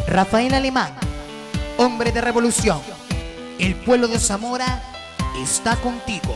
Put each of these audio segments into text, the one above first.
Rafael Alemán, hombre de revolución. El pueblo de Zamora está contigo.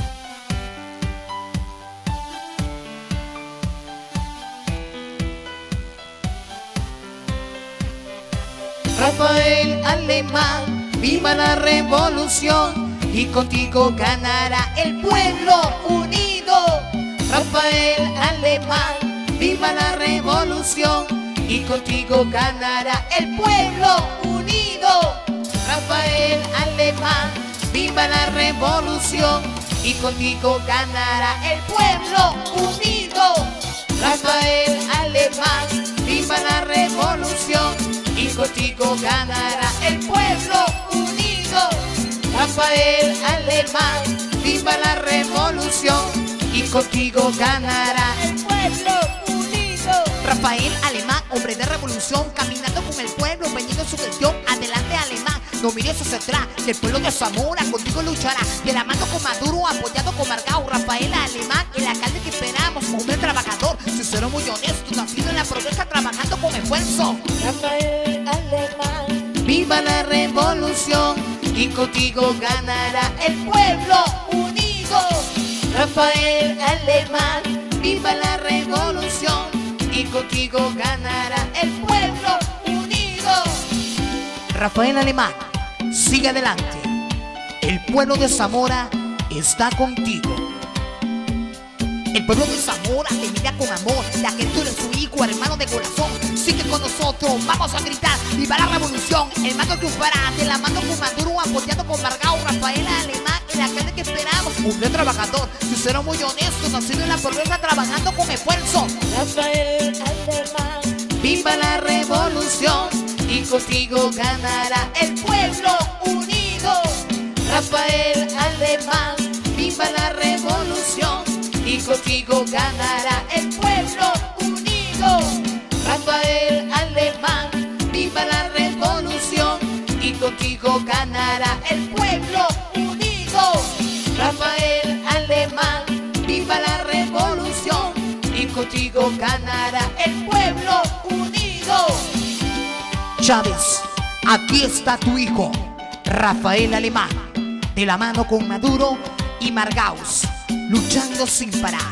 Rafael Alemán, viva la revolución y contigo ganará el pueblo unido. Rafael Alemán, viva la revolución y contigo ganará el pueblo unido. Rafael Alemán, viva la revolución y contigo ganará el pueblo unido. Rafael Alemán, viva la revolución y contigo ganará el pueblo unido. Rafael Alemán, viva la revolución y contigo ganará el pueblo unido. Rafael Alemán, hombre de revolución, caminando con el pueblo, empeñando su gestión. Adelante Alemán, no mires hacia atrás, que el pueblo de Zamora contigo luchará. De la mano con Maduro, apoyado con Margao. Rafael Alemán, el alcalde que esperamos, hombre trabajador, sincero, muy honesto, nacido en la pobreza, trabajando con esfuerzo. Rafael Alemán, viva la revolución y contigo ganará el pueblo unido. Rafael Alemán, viva la revolución y contigo ganará el pueblo unido. Rafael Alemán, sigue adelante. El pueblo de Zamora está contigo. El pueblo de Zamora te mira con amor, ya que tú eres su hijo, hermano de corazón. Sigue con nosotros, vamos a gritar, viva la revolución, el mando triunfará. De la mano con Maduro, apoyado con Margao. Rafael Alemán, el alcalde que esperamos, hombre trabajador, sincero, muy honesto, nacido en la pobreza, trabajando con esfuerzo. Rafael Alemán, viva la revolución y contigo ganará el pueblo unido. Rafael Alemán, viva la revolución y contigo ganará el pueblo unido. Rafael Alemán, viva la revolución y contigo ganará el pueblo unido. Rafael Alemán, viva la revolución y contigo ganará el pueblo unido. Chávez, aquí está tu hijo, Rafael Alemán, de la mano con Maduro y Margaos, luchando sin parar.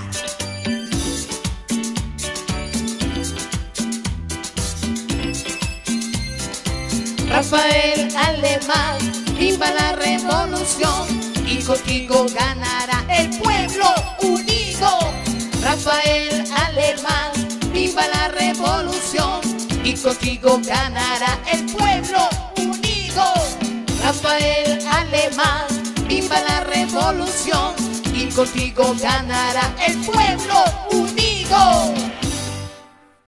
Rafael Alemán, viva la revolución y contigo ganará el pueblo unido. Rafael Alemán, viva la revolución y contigo ganará el pueblo unido. Rafael Alemán, viva la revolución y contigo ganará el pueblo unido.